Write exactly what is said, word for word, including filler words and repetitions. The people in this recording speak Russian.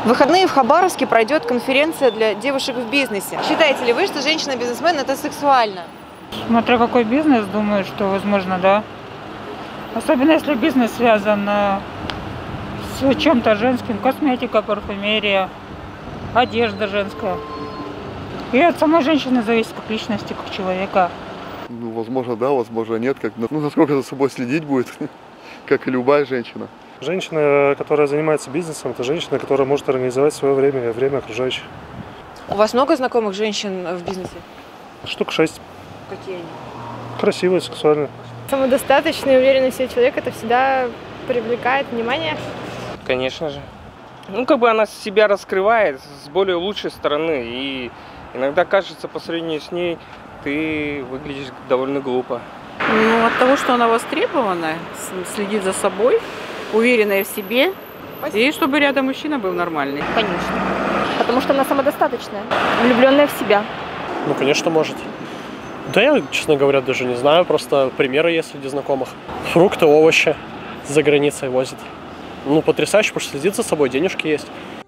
В выходные в Хабаровске пройдет конференция для девушек в бизнесе. Считаете ли вы, что женщина-бизнесмен – это сексуально? Смотря какой бизнес, думаю, что возможно, да. Особенно если бизнес связан э, с чем-то женским, косметика, парфюмерия, одежда женская. И от самой женщины зависит как личности, как человека. Ну, возможно, да, возможно, нет. Как, ну, насколько за собой следить будет, как и любая женщина. Женщина, которая занимается бизнесом, это женщина, которая может организовать свое время и время окружающих. У вас много знакомых женщин в бизнесе? Штук шесть. Какие они? Красивые, сексуальные. Самодостаточный, уверенный в себе человек, это всегда привлекает внимание. Конечно же. Ну, как бы она себя раскрывает с более лучшей стороны. И иногда кажется, по сравнению с ней, ты выглядишь довольно глупо. Ну, от того, что она востребована, следит за собой, уверенная в себе. Спасибо. И чтобы рядом мужчина был нормальный. Конечно. Потому что она самодостаточная, влюбленная в себя. Ну, конечно, может. Да я, честно говоря, даже не знаю. Просто примеры есть среди знакомых. Фрукты, овощи за границей возят. Ну, потрясающе, потому что следит за собой, денежки есть.